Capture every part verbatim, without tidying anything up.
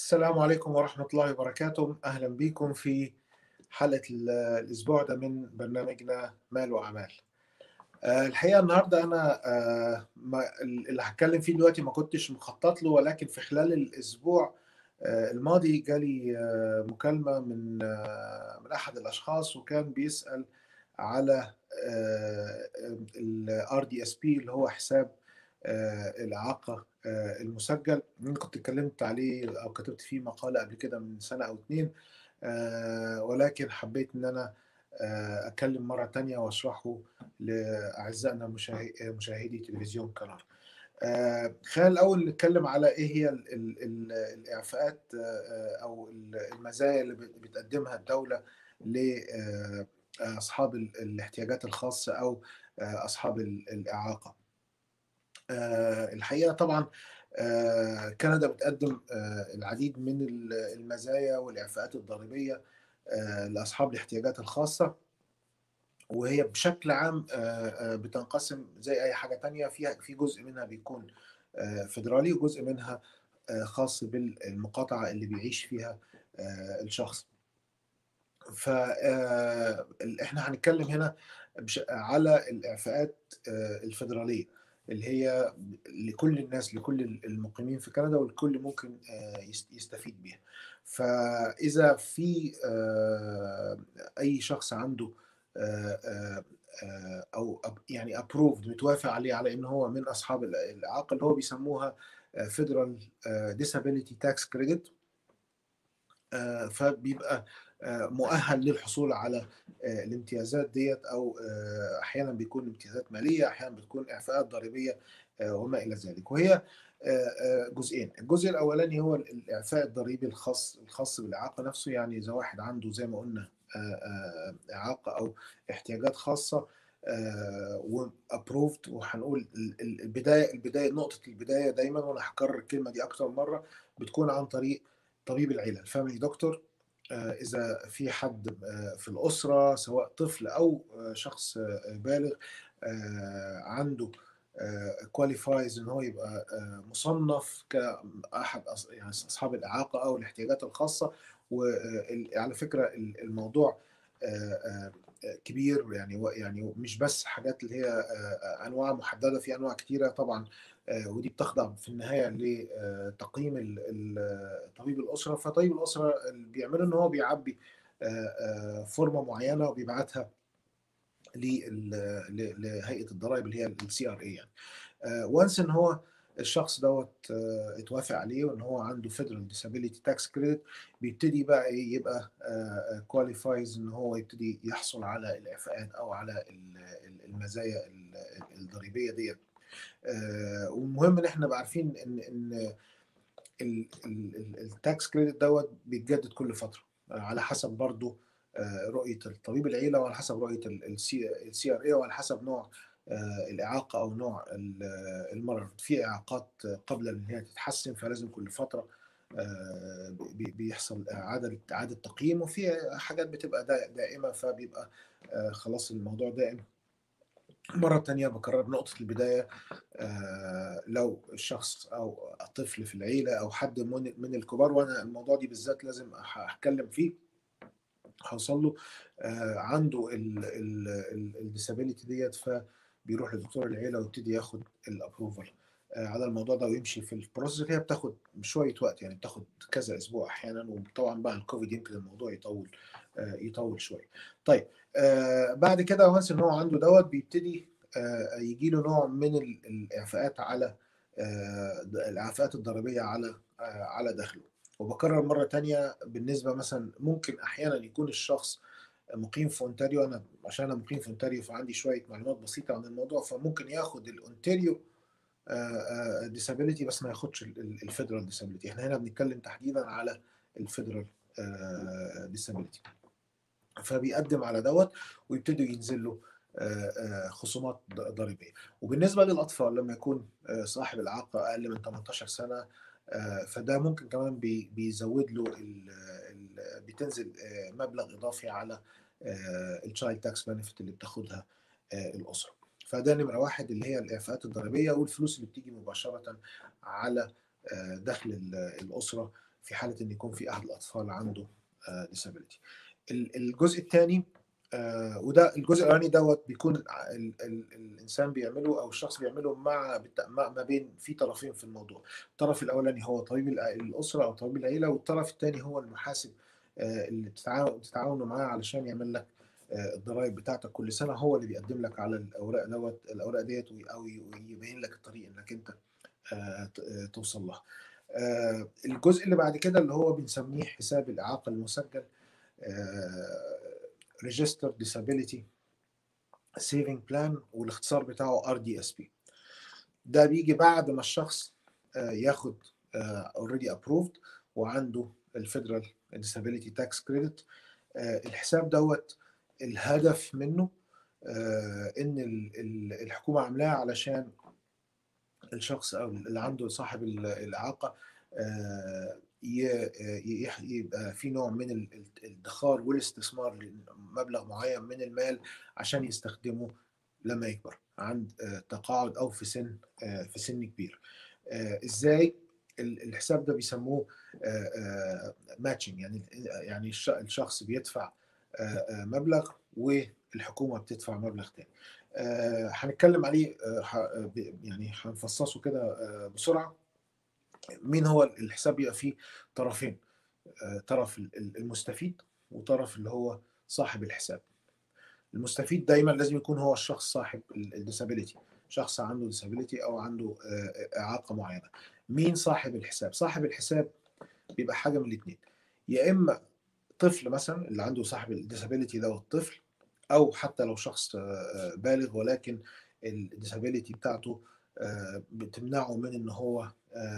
السلام عليكم ورحمة الله وبركاته. أهلا بكم في حلقة ال- الأسبوع ده من برنامجنا مال وأعمال. آه، الحقيقة النهاردة أنا آه، ما- اللي هتكلم فيه دلوقتي ما كنتش مخطط له، ولكن في خلال الأسبوع آه، الماضي جالي آه، مكالمة من آه، من أحد الأشخاص، وكان بيسأل على ال آر دي إس بي اللي هو حساب آه، الإعاقة آه، المسجل. أنا كنت اتكلمت عليه أو كتبت فيه مقالة قبل كده من سنة أو اتنين، آه، ولكن حبيت إن أنا آه، أتكلم مرة تانية وأشرحه لأعزائنا مشاهي- مشاهدي تلفزيون قناة. آه، خلينا الأول نتكلم على إيه هي ال- ال- ال- الإعفاءات آه، أو ال- المزايا اللي بت- بتقدمها الدولة لأصحاب ال- الاحتياجات الخاصة أو آه، أصحاب ال- الإعاقة. آه، الحقيقة طبعا آه، كندا بتقدم آه، العديد من ال- المزايا والإعفاءات الضريبية آه، لأصحاب الاحتياجات الخاصة، وهي بشكل عام آه، آه، بتنقسم زي أي حاجة تانية. فيها في جزء منها بيكون آه، فيدرالي، وجزء منها آه، خاص بالمقاطعة اللي بيعيش فيها آه، الشخص. فاحنا هنتكلم هنا بش- على الإعفاءات آه، الفيدرالية، اللي هي لكل الناس، لكل المقيمين في كندا، والكل ممكن آه، يست- يستفيد بيها. فإذا في آه، أي شخص عنده آه، آه، آه، أو أب- يعني approved، متوافق عليه على إن هو من أصحاب الإعاقة، اللي هو بيسموها آه، Federal آه، Disability Tax Credit. آه، فبيبقى آه، مؤهل للحصول على آه، الامتيازات ديت، او آه، احيانا بيكون امتيازات ماليه، احيانا بتكون اعفاءات ضريبيه آه، وما الى ذلك. وهي آه، آه، جزئين. الجزء الاولاني هو الاعفاء الضريبي الخاص الخاص بالاعاقه نفسه. يعني اذا واحد عنده زي ما قلنا آه، آه، اعاقه او احتياجات خاصه وابروفد، وهنقول ال- ال- البدايه البدايه نقطه البدايه دايما، وانا هكرر الكلمه دي اكتر مره، بتكون عن طريق طبيب العيلة، الفاميلي دكتور. آه، إذا في حد آه، في الأسرة، سواء طفل أو آه، شخص آه، بالغ آه، عنده كواليفايز إن هو يبقى آه، مصنف كأحد أص- يعني أصحاب الإعاقة أو الاحتياجات الخاصة. وعلى فكرة ال- الموضوع آه، آه، كبير، يعني و- يعني مش بس حاجات اللي هي آه، أنواع محددة، في أنواع كتيرة طبعا. آه، ودي بتخضع في النهاية لتقييم ال- ال- طبيب الأسرة. فطبيب الأسرة اللي بيعمله إن هو بيعبي آه، آه، فورمة معينة وبيبعتها لل- ل- لهيئة الضرائب اللي هي السي ار اي يعني. وانس ان هو الشخص دوت آه، اتوافق عليه وان هو عنده فيدرال ديسابيليتي تاكس كريدت، بيبتدي بقى ايه، يبقى كواليفايز ان هو يبتدي يحصل على الاعفاءات او على ال- ال- المزايا ال- الضريبيه ديت. آه، والمهم ان احنا نبقى عارفين ان ان التاكس كريدت دوت بيتجدد كل فتره آه، على حسب برضو آه، رؤيه الطبيب العيله، وعلى حسب رؤيه السي ار اي، وعلى حسب نوع آه، الاعاقه او نوع ال- المرض. في اعاقات قبل ان هي تتحسن، فلازم كل فتره آه، بي- بيحصل اعاده اعاده تقييم، وفي حاجات بتبقى دا- دائمه، فبيبقى آه، خلاص الموضوع دائم. مرة تانية بكرر نقطة البداية، آه، لو الشخص أو الطفل في العيلة أو حد من من الكبار، وأنا الموضوع دي بالذات لازم أح- أتكلم فيه، هوصل له آه، عنده الديسابيليتي ديت، فبيروح لدكتور العيلة ويبتدي ياخد الأبروفال على الموضوع ده، ويمشي في البروسيس اللي هي بتاخد شوية وقت، يعني بتاخد كذا أسبوع أحيانا، وطبعا بقى الكوفيد يمكن الموضوع يطول آه، يطول شوية. طيب آه، بعد كده وانس إن هو عنده دوت، بيبتدي آه، يجي له نوع من ال- الإعفاءات على آه، الإعفاءات الضريبية على آه، على دخله. وبكرر مرة تانية، بالنسبة مثلا ممكن أحيانا يكون الشخص مقيم في أونتاريو. أنا عشان أنا مقيم في أونتاريو فعندي شوية معلومات بسيطة عن الموضوع، فممكن ياخد الأونتاريو ديسابيليتي بس ما ياخدش الفيدرال ديسابيليتي. احنا هنا بنتكلم تحديدا على الفيدرال ديسابيليتي. فبيقدم على دوت ويبتدوا ينزل له آه، آه، خصومات ضريبيه. وبالنسبه للاطفال، لما يكون آه، صاحب الاعاقه اقل من تمنتاشر سنه، آه، فده ممكن كمان بي- بيزود له ال- ال- بتنزل آه، مبلغ اضافي على التشايلد تاكس بنفيت اللي بتاخدها آه، الاسره. فده نمره واحد، اللي هي الاعفاءات الضريبيه والفلوس اللي بتيجي مباشره على آه، دخل ال- الاسره في حاله ان يكون في احد الاطفال عنده disability. الجزء الثاني، آه وده الجزء الاولاني دوت بيكون ال ال الانسان بيعمله او الشخص بيعمله مع ما بين في طرفين في الموضوع. الطرف الاولاني هو طبيب الاسره او طبيب العيله، والطرف الثاني هو المحاسب آه اللي بتتعاونوا معاه علشان يعمل لك آه الضرائب بتاعتك كل سنه. هو اللي بيقدم لك على الاوراق دوت الاوراق ديت، او يبين لك الطريق انك انت آه توصل لها. آه الجزء اللي بعد كده اللي هو بنسميه حساب الاعاقه المسجل، ريجستر ديسابيليتي سيفنج بلان، والاختصار بتاعه ار دي اس بي. ده بيجي بعد ما الشخص ياخد اوريدي ابروفد وعنده الفيدرال ديسابيليتي تاكس كريدت. الحساب دوت الهدف منه ان الحكومه عاملاه علشان الشخص او اللي عنده صاحب الاعاقه يبقى في نوع من الادخار والاستثمار لمبلغ معين من المال عشان يستخدمه لما يكبر عند تقاعد او في سن في سن كبير. ازاي الحساب ده بيسموه ماتشنج، يعني يعني الشخص بيدفع مبلغ والحكومه بتدفع مبلغ تاني. هنتكلم عليه يعني هنفصصه كده بسرعه. مين هو الحساب؟ بيبقى فيه طرفين، طرف المستفيد وطرف اللي هو صاحب الحساب. المستفيد دايما لازم يكون هو الشخص صاحب الديسابيليتي، شخص عنده ديسابيليتي او عنده اعاقه معينه. مين صاحب الحساب؟ صاحب الحساب بيبقى حاجه من الاثنين، يا اما طفل مثلا اللي عنده صاحب الديسابيليتي ده الطفل، او حتى لو شخص بالغ ولكن الديسابيليتي بتاعته بتمنعه من ان هو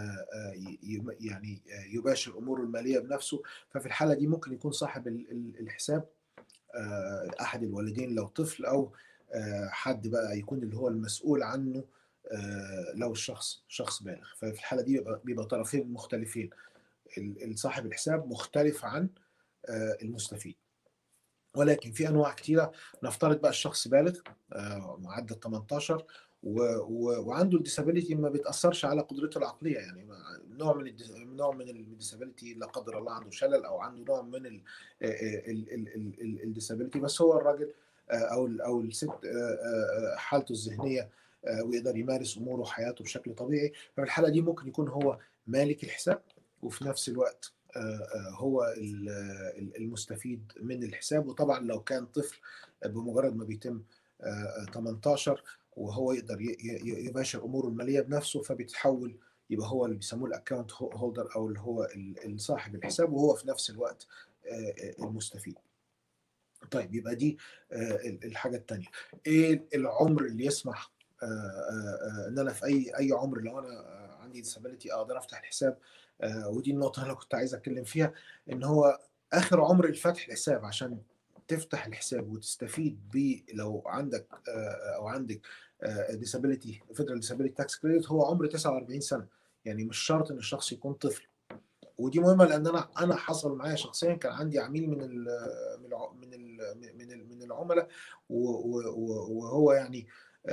يعني يباشر اموره الماليه بنفسه. ففي الحاله دي ممكن يكون صاحب الحساب احد الوالدين لو طفل، او حد بقى يكون اللي هو المسؤول عنه لو الشخص شخص بالغ. ففي الحاله دي بيبقى, بيبقى طرفين مختلفين، صاحب الحساب مختلف عن المستفيد. ولكن في انواع كثيره. نفترض بقى الشخص بالغ معدل ثمانية عشر وعنده الديسابيليتي ما بيتاثرش على قدرته العقليه، يعني نوع من نوع من الديسابيليتي لا قدر الله عنده شلل او عنده نوع من الديسابيليتي، بس هو الراجل او او الست حالته الذهنيه ويقدر يمارس اموره وحياته بشكل طبيعي. ففي الحاله دي ممكن يكون هو مالك الحساب وفي نفس الوقت هو المستفيد من الحساب. وطبعا لو كان طفل بمجرد ما بيتم ثمانية عشر وهو يقدر يباشر اموره الماليه بنفسه، فبيتحول يبقى هو اللي بيسموه الاكونت هولدر او اللي هو صاحب الحساب، وهو في نفس الوقت المستفيد. طيب يبقى دي الحاجه الثانيه. ايه العمر اللي يسمح ان انا في اي اي عمر لو انا عندي ديسابيليتي اقدر افتح الحساب؟ ودي النقطه اللي انا كنت عايز اتكلم فيها، ان هو اخر عمر لفتح الحساب عشان تفتح الحساب وتستفيد بيه لو عندك او عندك ديسابيليتي فيدرال ديسابيليتي تاكس كريدت هو عمر تسعة وأربعين سنه. يعني مش شرط ان الشخص يكون طفل. ودي مهمه لان انا انا حصل معايا شخصيا، كان عندي عميل من ال من ال من ال من ال من العملاء وهو يعني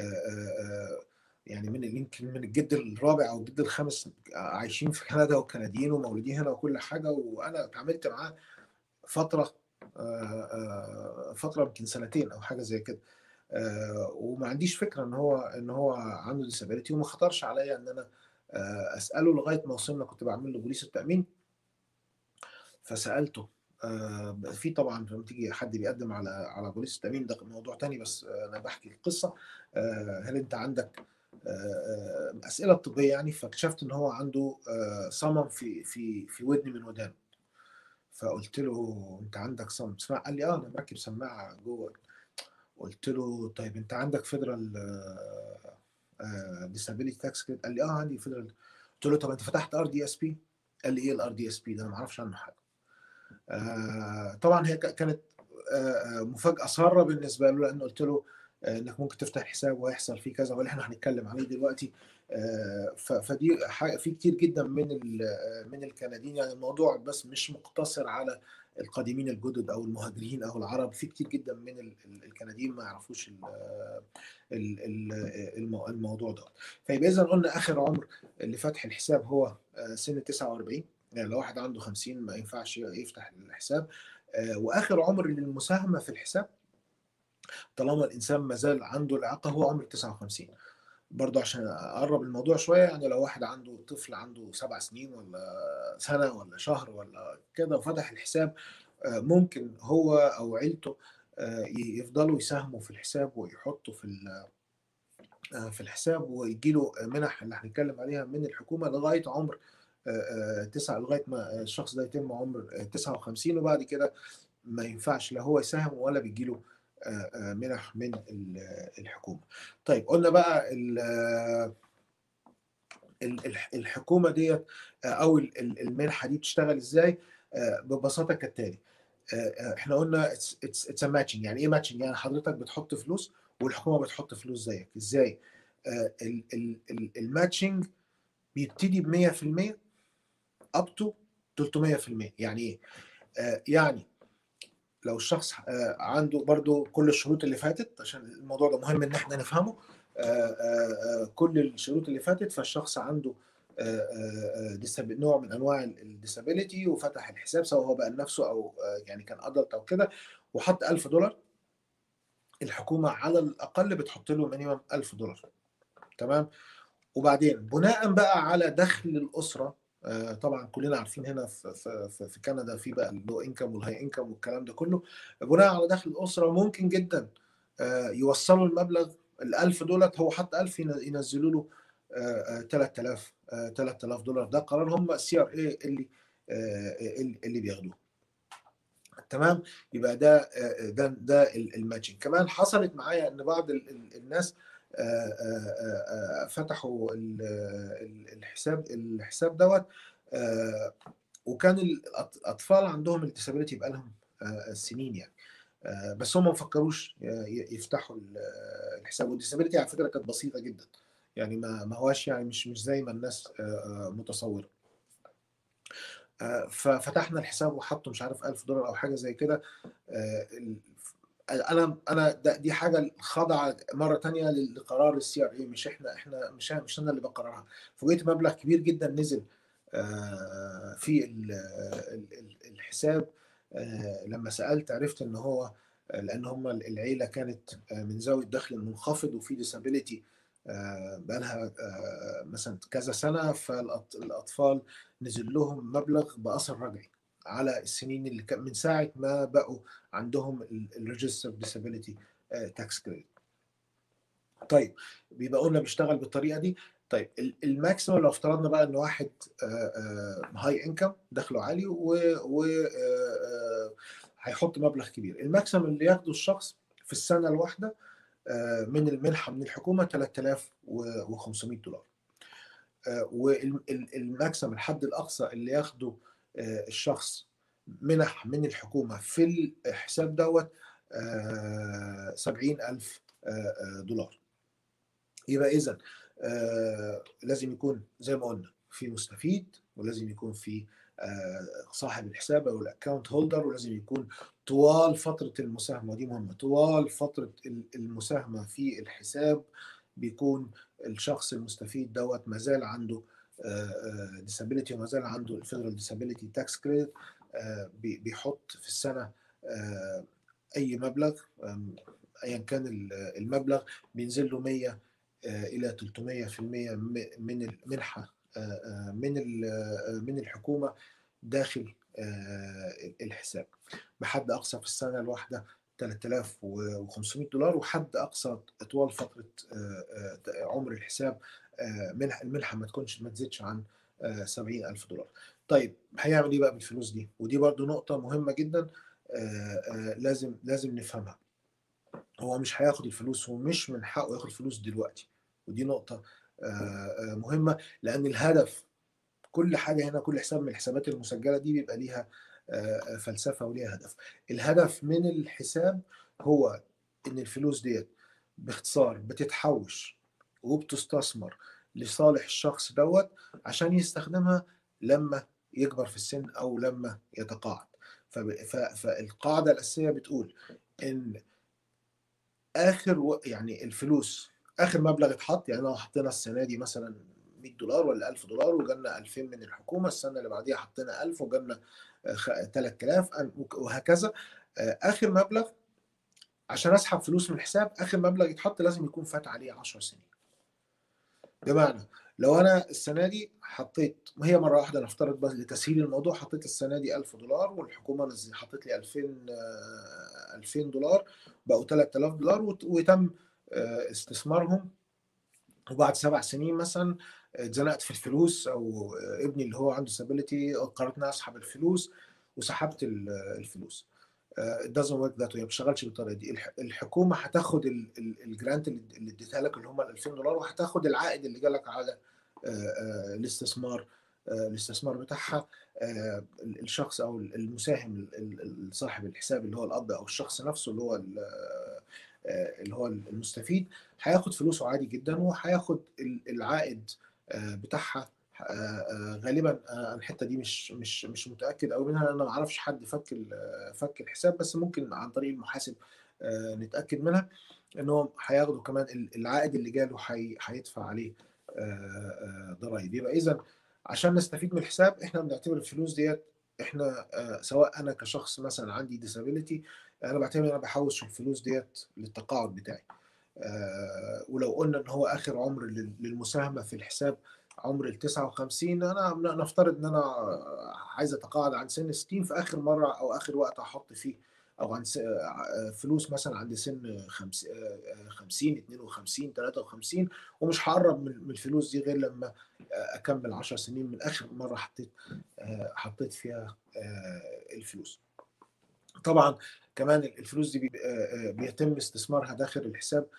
يعني من يمكن من الجد الرابع او الجد الخامس عايشين في كندا وكنديين ومولودين هنا وكل حاجه. وانا اتعاملت معاه فتره فتره يمكن سنتين او حاجه زي كده، وما عنديش فكره ان هو ان هو عنده ديسابيليتي، وما خطرش عليا ان انا اساله لغايه ما وصلنا. كنت بعمل له بوليس التامين فسالته في طبعا لما تيجي حد بيقدم على على بوليس التامين ده موضوع تاني، بس انا بحكي القصه. هل انت عندك اسئله طبيه يعني؟ فاكتشفت ان هو عنده صمم في في في ودن من ودانه. فقلت له انت عندك صمم سماعه؟ قال لي اه انا مركب سماعه جوه. قلت له طيب انت عندك فيدرال ديسابيليتي تاكس كريدت؟ قال لي اه عندي فيدرال. قلت له طب انت فتحت ار دي اس بي؟ قال لي ايه الار دي اس بي ده؟ انا ما اعرفش عنه حاجه. آه طبعا هي كانت آه مفاجاه ساره بالنسبه له، لان قلت له آه انك ممكن تفتح حساب ويحصل فيه كذا واللي احنا هنتكلم عليه دلوقتي. آه فدي في كتير جدا من من الكنديين، يعني الموضوع بس مش مقتصر على القادمين الجدد او المهاجرين او العرب، في كتير جدا من الكنديين ما يعرفوش الموضوع ده. فيبقى اذا قلنا اخر عمر لفتح الحساب هو سن تسعة وأربعين. يعني لو واحد عنده خمسين ما ينفعش يفتح الحساب. آه، واخر عمر للمساهمه في الحساب طالما الانسان ما زال عنده الاعاقه هو عمر تسعة وخمسين. برضه عشان اقرب الموضوع شويه، يعني لو واحد عنده طفل عنده سبع سنين ولا سنه ولا شهر ولا كده وفتح الحساب، آه، ممكن هو او عيلته آه، يفضلوا يساهموا في الحساب ويحطوا في ال- آه، في الحساب، ويجي له منح اللي هنتكلم عليها من الحكومه لغايه عمر آه، آه، تسعة، لغايه ما الشخص ده يتم عمر آه، تسعة وخمسين، وبعد كده ما ينفعش لا هو يساهم ولا بيجي له آه، آه، منح من ال- الحكومه. طيب قلنا بقى ال- ال- الح- الحكومه ديت آه، او ال- ال- المنحه دي بتشتغل ازاي؟ آه، ببساطه كالتالي. آه، آه، احنا قلنا اتس ا ماتشنج. يعني ايه ماتشنج؟ يعني حضرتك بتحط فلوس والحكومه بتحط فلوس زيك. ازاي؟ الماتشنج بيبتدي ب مية في المية اب تو تلتمية في المية. يعني ايه؟ آه، يعني لو الشخص آه، عنده برضو كل الشروط اللي فاتت، عشان الموضوع ده مهم ان احنا نفهمه. آه، آه، آه، كل الشروط اللي فاتت، فالشخص عنده آه، آه، آه، disab- نوع من انواع الديسابيليتي وفتح الحساب، سواء هو بقى لنفسه او آه، يعني كان ادلت او كده، وحط ألف دولار، الحكومه على الاقل بتحط له مينيمم ألف دولار. تمام. وبعدين بناء بقى على دخل الاسره، آه، طبعا كلنا عارفين هنا في في في في كندا في بقى اللو انكم والهاي انكم والكلام ده كله. بناء على دخل الاسره ممكن جدا آه، يوصلوا المبلغ ال ألف دولار. هو حط ألف ين- ينزلوا له آه، آه، تلات آلاف، آه، تلات آلاف دولار. ده قرار هم السي ار اي اللي آه، اللي اللي بياخدوه. تمام. يبقى ده آه، ده ده الماتشنج. كمان حصلت معايا ان بعض ال- ال- الناس آه، آه، آه، فتحوا ال- ال- الحساب الحساب دوت، آه، وكان الاطفال عندهم الديسابيلتي بقى لهم آه، سنين يعني. آه، بس هم ما فكروش ي- يفتحوا ال- الحساب. والديسابيلتي على فكره كانت بسيطه جدا، يعني ما ما هواش يعني مش مش زي ما الناس آه، آه، متصوره. آه، ففتحنا الحساب وحطوا مش عارف ألف دولار او حاجه زي كده. آه، ال- انا انا ده دي حاجه خاضعه مره تانية لقرار السي ار اي. مش احنا احنا مش مش انا اللي بقررها. فوجئت مبلغ كبير جدا نزل آه، في ال- ال- ال- الحساب. آه، لما سالت عرفت ان هو آه، لان هم العيله كانت آه، من ذوي الدخل المنخفض وفي ديسابيليتي بقالها آه، مثلا كذا سنه، فالاطفال نزل لهم مبلغ باثر رجعي على السنين اللي كان من ساعه ما بقوا عندهم الريجستر ديسابيليتي تاكس كريدت. طيب بيبقى قلنا بيشتغل بالطريقه دي. طيب الماكسيمم لو افترضنا بقى ان واحد هاي انكم دخله عالي و و آه، آه، هيحط مبلغ كبير، الماكسيمم اللي ياخده الشخص في السنه الواحده آه، من المنحه من الحكومه تلات آلاف وخمسمية دولار. والماكسيمم الحد الاقصى اللي ياخده آه، الشخص منح من الحكومه في الحساب دوت آه، سبعين ألف آه، آه، دولار. يبقى اذا آه، لازم يكون زي ما قلنا في مستفيد، ولازم يكون في آه، صاحب الحساب او الاكونت هولدر، ولازم يكون طوال فتره المساهمه. ودي مهمه، طوال فتره المساهمه في الحساب بيكون الشخص المستفيد دوت ما زال عنده ديسابيليتي وما زال عنده الفيدرال ديسابيليتي تاكس كريدت. بيحط في السنه آه، اي مبلغ، آم، ايا كان المبلغ، بينزل له مية آه، الى تلتمية في المية من المنحه آه، آه، من ال- آه، من الحكومه داخل آه، الحساب، بحد اقصى في السنه الواحده تلات آلاف وخمسمية دولار، وحد اقصى طوال فتره آه، آه، عمر الحساب آه، منح المنحه ما تكونش ما تزيدش عن آه، سبعين ألف دولار. طيب هيعمل ايه بقى بالفلوس دي؟ ودي برضو نقطه مهمه جدا آه، آه، لازم لازم نفهمها. هو مش هياخد الفلوس، ومش من حقه ياخد فلوس دلوقتي. ودي نقطة آه، آه، مهمة، لأن الهدف كل حاجة هنا، كل حساب من الحسابات المسجلة دي بيبقى ليها آه، آه، فلسفة وليها هدف. الهدف من الحساب هو إن الفلوس ديت باختصار بتتحوش وبتستثمر لصالح الشخص دوت عشان يستخدمها لما يكبر في السن أو لما يتقاعد. فب- ف- فالقاعدة الأساسية بتقول إن اخر و... يعني الفلوس اخر مبلغ اتحط، يعني لو حطينا السنه دي مثلا مية دولار ولا ألف دولار، وجالنا ألفين من الحكومه، السنه اللي بعديها حطينا ألف وجالنا تلات آلاف وهكذا. اخر مبلغ عشان اسحب فلوس من الحساب، اخر مبلغ يتحط لازم يكون فات عليه عشر سنين. بمعنى لو انا السنه دي حطيت، هي مره واحده نفترض بس لتسهيل الموضوع، حطيت السنه دي ألف دولار والحكومه نزل حطت لي ألفين ألفين دولار، بقوا تلات آلاف دولار وتم استثمارهم. وبعد سبع سنين مثلا اتزنقت في الفلوس، او ابني اللي هو عنده سابيليتي قررت اني اسحب الفلوس وسحبت الفلوس. it doesn't work that way، ما بتشتغلش بالطريقه دي. الحكومه هتاخد الجرانت اللي اديتها لك اللي هم ال ألفين دولار، وهتاخد العائد اللي جالك على الاستثمار الاستثمار بتاعها. الشخص او المساهم صاحب الحساب اللي هو الاب او الشخص نفسه اللي هو اللي هو المستفيد هياخد فلوسه عادي جدا، وهياخد العائد بتاعها غالبا. الحته دي مش مش مش متاكد قوي منها، انا ما اعرفش حد فك فك الحساب، بس ممكن عن طريق المحاسب نتاكد منها ان هو هياخدوا كمان العائد اللي جاله هيدفع عليه ضرائب. يبقى اذا عشان نستفيد من الحساب احنا بنعتبر الفلوس ديت، احنا سواء انا كشخص مثلا عندي ديسابيليتي، انا بعتبر ان انا بحوش الفلوس ديت للتقاعد بتاعي. ولو قلنا ان هو اخر عمر للمساهمه في الحساب عمر ال تسعة وخمسين، انا نفترض ان انا عايز اتقاعد عن سن ستين، في اخر مره او اخر وقت هحط فيه او عن فلوس مثلا عند سن خمسين اتنين وخمسين تلاتة وخمسين، ومش هقرب من الفلوس دي غير لما اكمل عشر سنين من اخر مره حطيت حطيت فيها الفلوس. طبعا كمان الفلوس دي بيتم استثمارها داخل الحساب،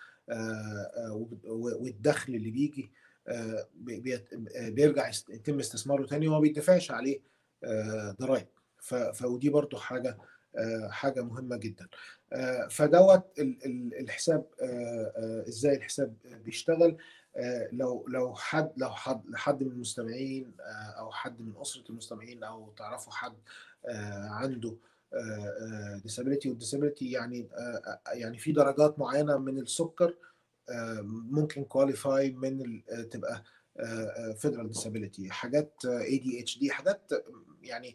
والدخل اللي بيجي بيرجع يتم استثماره تاني وما بيدفعش عليه ضرائب. فودي برضو حاجة حاجة مهمة جدا. فدوت الحساب، ازاي الحساب بيشتغل. لو لو حد لو حد حد من المستمعين او حد من اسره المستمعين او تعرفوا حد عنده ديسابيليتي، والديسابيليتي يعني يعني في درجات معينه من السكر ممكن كواليفاي من تبقى فيدرال ديسابيليتي، حاجات اي دي اتش دي، حاجات يعني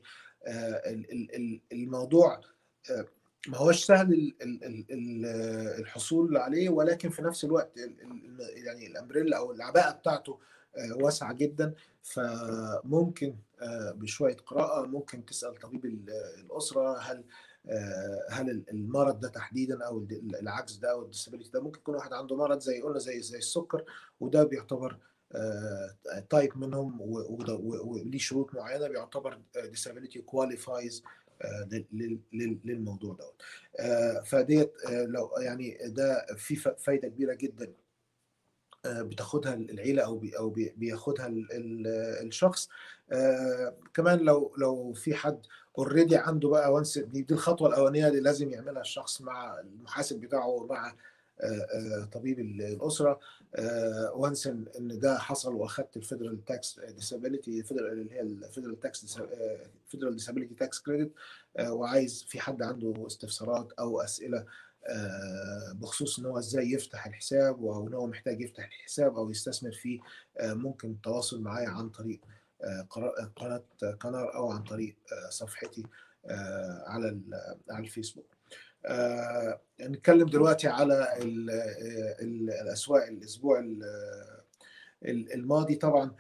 الموضوع ما هوش سهل الحصول عليه، ولكن في نفس الوقت يعني الامبريلا او العباءه بتاعته واسعه جدا. فممكن بشويه قراءه ممكن تسال طبيب الاسره هل هل المرض ده تحديدا او العجز ده او الديسابيليتي ده، ممكن يكون واحد عنده مرض زي قلنا زي زي السكر، وده بيعتبر تايب منهم وليه شروط معينه، بيعتبر disability qualifies للموضوع دوت. فديت لو يعني ده في فايده كبيره جدا بتاخدها العيله او بي او بي بياخدها الشخص. كمان لو لو في حد اوريدي عنده بقى وانس، دي الخطوه الاولانيه اللي لازم يعملها الشخص مع المحاسب بتاعه ومع طبيب الاسره. وانس ان ده حصل واخدت الفيدرال تاكس ديسابيليتي، اللي هي الفيدرال تاكس فيدرال ديسابيليتي تاكس كريدت، وعايز في حد عنده استفسارات او اسئله بخصوص ان هو ازاي يفتح الحساب او ان هو محتاج يفتح الحساب او يستثمر فيه، ممكن التواصل معايا عن طريق قناه كنار او عن طريق صفحتي على على الفيسبوك. نتكلم دلوقتي على ال ال الاسواق الاسبوع الماضي. طبعا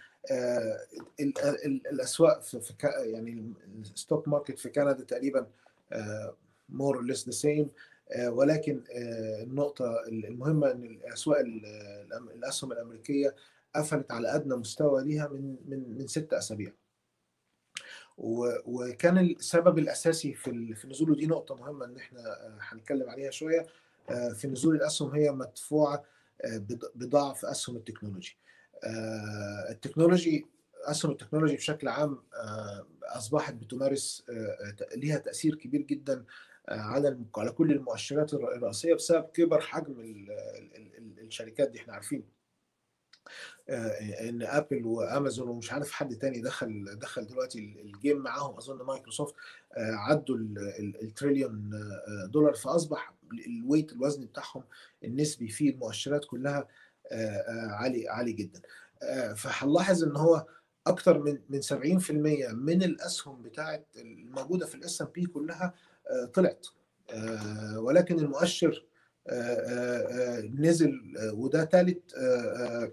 الاسواق في يعني الستوك ماركت في كندا تقريبا more or less the same، ولكن النقطة المهمة ان الاسواق الاسهم الامريكية قفلت على ادنى مستوى ليها من من من ست اسابيع، وكان السبب الاساسي في في النزول، ودي نقطة مهمة ان احنا هنتكلم عليها شوية في نزول الاسهم، هي مدفوعة بضعف اسهم التكنولوجي. التكنولوجي اسهم التكنولوجي بشكل عام اصبحت بتمارس ليها تاثير كبير جدا على على كل المؤشرات الرئيسيه بسبب كبر حجم الشركات دي. احنا عارفين ان ابل وامازون ومش عارف حد تاني دخل دخل دلوقتي الجيم معاهم، اظن مايكروسوفت، عدوا التريليون دولار، فاصبح الويت الوزن بتاعهم النسبي في المؤشرات كلها عالي عالي جدا. آآ فهنلاحظ إن هو أكتر من من سبعين في المية من الأسهم بتاعة الموجودة في الإس أند بي كلّها آآ طلعت، آآ ولكن المؤشر آآ آآ نزل، آه، وده تالت آآ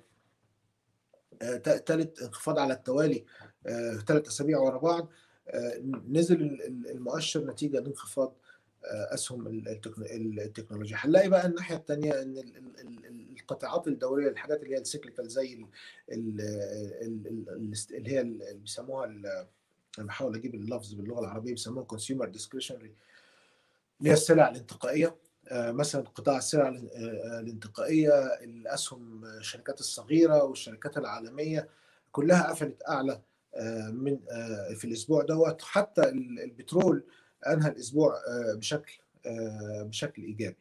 آآ ت تالت انخفاض على التوالي، آآ ثلاث أسابيع ورا بعض. آآ نزل ال ال المؤشر نتيجة لانخفاض آآ أسهم ال التكن التكنولوجيا. هنلاقي بقى الناحية التانية إن ال ال ال ال القطاعات الدورية، الحاجات اللي هي الcyclical زي ال ال ال ال الاست اللي هي ال اللي بيسموها ال أنا باحاول أجيب اللفظ باللغة العربية، بيسموها consumer discretionary، اللي هي السلع الانتقائية. آآ مثلًا قطاع السلع ال آآ الانتقائية، الأسهم الشركات الصغيرة والشركات العالمية كلّها قفلت أعلى آآ من آآ في الأسبوع دوّة. حتى ال البترول أنهى الأسبوع آآ بشكل آآ بشكل إيجابي.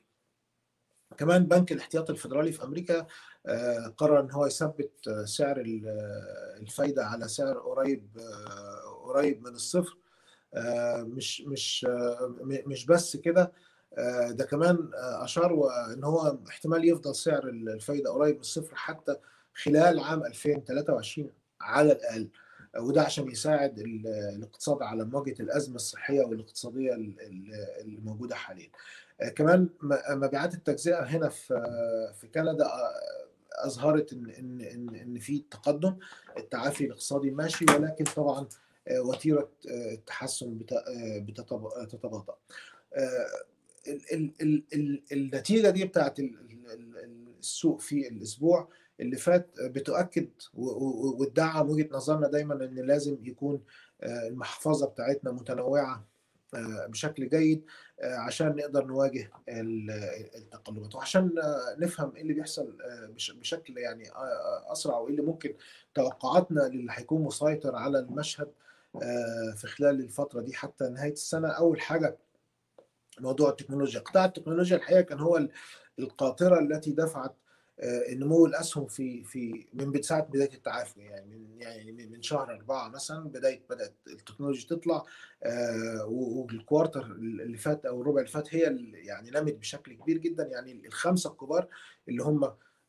كمان بنك الاحتياطي الفيدرالي في أمريكا آآ قرر إن هو يثبّت آه، سعر ال آه، الفايدة على سعر قريب آه، قريب من الصفر. آآ مش مش آه، م مش بس كده، آآ ده كمان آآ أشار وإن هو احتمال يفضل سعر ال الفايدة قريب من الصفر حتى خلال عام ألفين وتلاتة وعشرين على الأقل. آه، وده عشان يساعد ال الاقتصاد على مواجهة الأزمة الصحية والاقتصادية ال ال اللي موجودة حاليًا. آآ كمان م مبيعات التجزئة هنا في آه، في كندا آآ أظهرت إن إن إن إن في تقدُّم، التعافي الاقتصادي ماشي، ولكن طبعًا آآ وتيرة آآ التحسُّن بت آآ بتتب تتباطأ. آآ ال ال ال ال النتيجة دي بتاعة ال ال ال ال السوق في الأسبوع اللي فات بتؤكد و و وتدعّم وجهة نظرنا دايمًا إن لازم يكون آآ المحفظة بتاعتنا متنوعة آآ بشكل جيد، آآ عشان نقدر نواجه ال التقلُّبات، وعشان آه، نفهم إيه اللي بيحصل آآ بش بشكل يعني أ أسرع، وإيه اللي ممكن توقعاتنا للي هيكون مسيطر على المشهد آآ في خلال الفترة دي حتى نهاية السنة. أول حاجة موضوع التكنولوجيا. قطاع التكنولوجيا الحقيقة كان هو ال القاطرة التي دفعت آآ نمو الأسهم في في من ب ساعة بداية التعافي، يعني من يعني من من شهر أربعة مثلًا بداية بدأت التكنولوجيا تطلع، آآ و والquarter ال اللي فات أو الربع اللي فات هي ال يعني نمِت بشكل كبير جدًا. يعني الخمسة الكبار اللي هم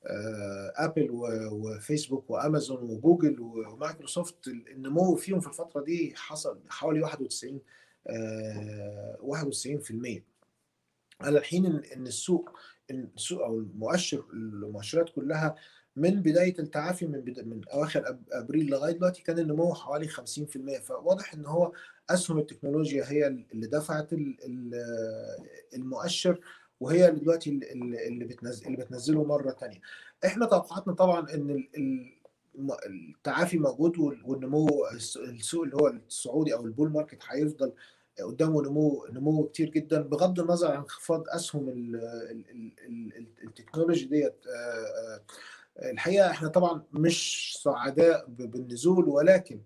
آآ أبل و وفيسبوك وأمازون وجوجل ومايكروسوفت، ال النمو فيهم في الفترة دي حصل حوالي واحد وتسعين آآ واحد وتسعين في المية. على الحين إن إن السوق السوق أو المؤشر المؤشرات كلّها من بداية التعافي، من بد من أواخر أب أبريل لغاية دلوقتي كان النمو حوالي خمسين في المية. فواضح إن هو أسهم التكنولوجيا هي ال اللي دفعت ال ال المؤشر، وهي اللي دلوقتي ال ال اللي بتنز اللي بتنزّله مرّة تانية. إحنا توقعاتنا طبعًا إن ال ال الم التعافي موجود، وال والنمو الس السوق اللي هو السعودي أو الbull market هيفضل قدامه نمو نمو كتير جدًا، بغض النظر عن انخفاض أسهم ال ال ال ال ال التكنولوجي ديّة. آآ الحقيقة إحنا طبعًا مش سعداء ب بالنزول، ولكن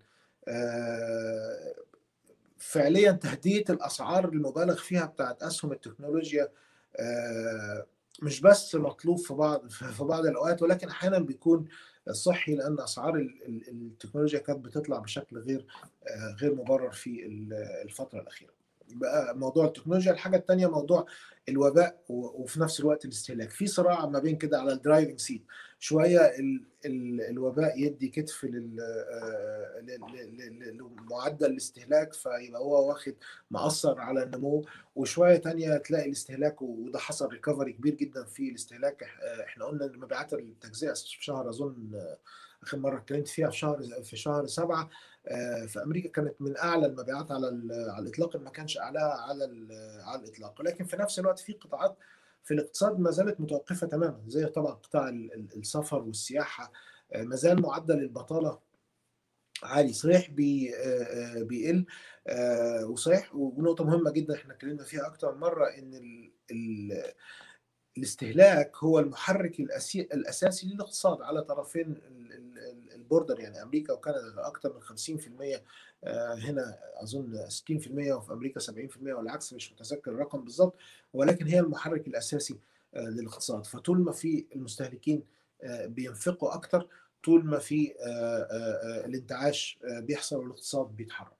آآ فعليًا تهدئة الأسعار المُبالغ فيها بتاعة أسهم التكنولوجيا آآ مش بس مطلوب في بعض في بعض الأوقات، ولكن أحيانًا بيكون صحّي، لأن أسعار ال ال التكنولوجيا كانت بتطلع بشكل غير آآ غير مُبرر في ال الفترة الأخيرة. بقى موضوع التكنولوجيا. الحاجة التانية موضوع الوباء و وفي نفس الوقت الاستهلاك. في صراع ما بين كده على الdriving seat، شوية ال ال الوباء يدّي كتف لل آآ لل ل ل لمعدل الاستهلاك، فيبقى هو واخد مأثّر على النمو، وشوية تانية تلاقي الاستهلاك، وده حصل recovery كبير جدًا في الاستهلاك. إح إحنا قُلنا إن مبيعات التجزئة في شهر أظن آه، آخر مرّة اتكلمت فيها في شهر في شهر سبعة آآ في أمريكا كانت من أعلى المبيعات على ال على الإطلاق، إن ما كانش أعلاها على ال على الإطلاق. ولكن في نفس الوقت في قطاعات في الاقتصاد ما زالت متوقفة تمامًا، زي طبعًا قطاع ال ال السفر والسياحة. آآ ما زال معدل البطالة عالي، صحيح بي آآ، آآ، بيقل. آآ، وصحيح ونقطة مهمة جدًا إحنا اتكلمنا فيها أكتر من مرّة، إن ال ال الاستهلاك هو المحرك الأسي الأساسي للاقتصاد على طرفين ال ال ال الborder، يعني أمريكا وكندا أكتر من خمسين في المية، آآ، هنا أظن ستين في المية وفي أمريكا سبعين في المية والعكس، مش متذكر الرقم بالضبط، ولكن هي المحرك الأساسي آآ، للاقتصاد. فطول ما في المستهلكين آآ، بينفقوا أكتر، طول ما في آآ، آآ، آآ، الانتعاش آآ، بيحصل والاقتصاد بيتحرك.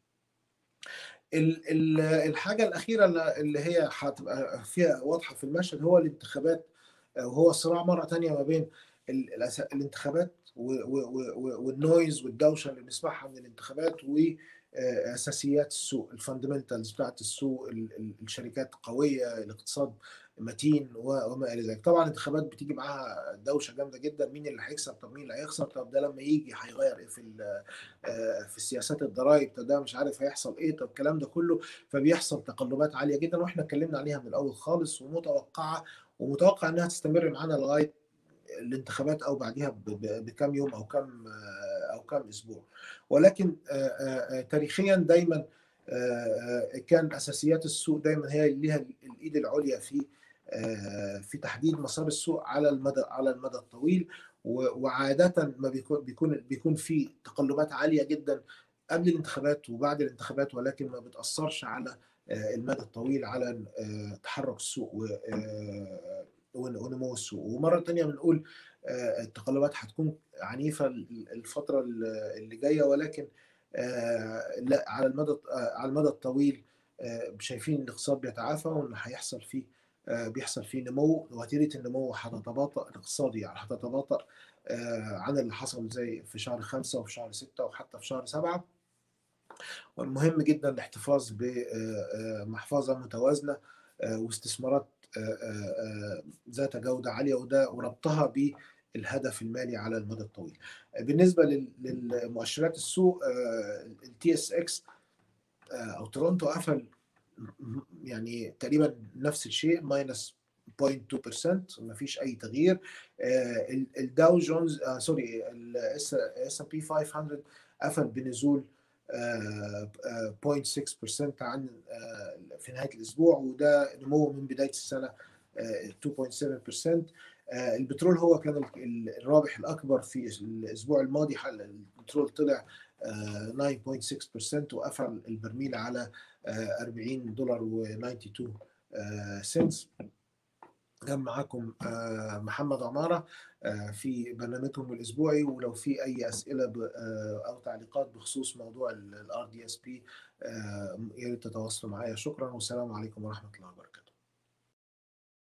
ال ال الحاجة الأخيرة ال اللي هي هتبقى فيها واضحة في المشهد هو الانتخابات، وهو الصراع مرة تانية ما بين ال الأس الانتخابات والنويز والدوشه اللي بنسمعها من الانتخابات، واساسيات السوق، الفاندمنتالز بتاعت السوق، الشركات قويه، الاقتصاد متين وما الى ذلك. طبعا الانتخابات بتيجي معاها دوشه جامده جدا، مين اللي هيكسب، طب مين اللي هيخسر، طب ده لما يجي هيغير ايه في في السياسات الضرائب، طب ده مش عارف هيحصل ايه، طب الكلام ده كله. فبيحصل تقلبات عاليه جدا، واحنا اتكلمنا عليها من الاول خالص، ومتوقعه ومتوقع انها تستمر معانا لغايه الانتخابات او بعدها بكم يوم او كم او كم اسبوع. ولكن تاريخيا دايما كان اساسيات السوق دايما هي ليها الايد العليا في في تحديد مسار السوق على المدى على المدى الطويل. وعاده ما بيكون بيكون بيكون في تقلبات عاليه جدا قبل الانتخابات وبعد الانتخابات، ولكن ما بتاثرش على المدى الطويل على تحرك السوق ونمو السوق. ومره ثانيه بنقول التقلبات هتكون عنيفه الفتره اللي جايه، ولكن لا، على المدى على المدى الطويل شايفين الاقتصاد بيتعافى، وان هيحصل فيه بيحصل فيه نمو، وتيره النمو هتتباطأ، الاقتصادي يعني هتتباطأ عن اللي حصل زي في شهر خمسة وفي شهر ستة وحتى في شهر سبعة. ومهم جدا الاحتفاظ بمحفظة متوازنة واستثمارات ذات جودة عالية، وده وربطها بالهدف المالي على المدى الطويل. بالنسبة للمؤشرات السوق، التي اس اكس او تورونتو قفل يعني تقريبا نفس الشيء، ماينس صفر فاصلة اتنين بالمية، ما فيش اي تغيير. الداو جونز آه سوري الاس ام بي خمسمية قفل بنزول صفر فاصلة ستة بالمية عن في نهايه الاسبوع، وده نمو من بدايه السنه اثنين فاصلة سبعة بالمية. البترول هو كان الرابح الاكبر في الاسبوع الماضي، البترول طلع تسعة فاصلة ستة بالمية وقفل البرميل على أربعين دولار و92 سنتس. كان معاكم محمد عمارة في برنامجكم الأسبوعي، ولو في أي أسئلة أو تعليقات بخصوص موضوع الار دي اس بي يا ريت تتواصلوا معايا. شكرا والسلام عليكم ورحمة الله وبركاته.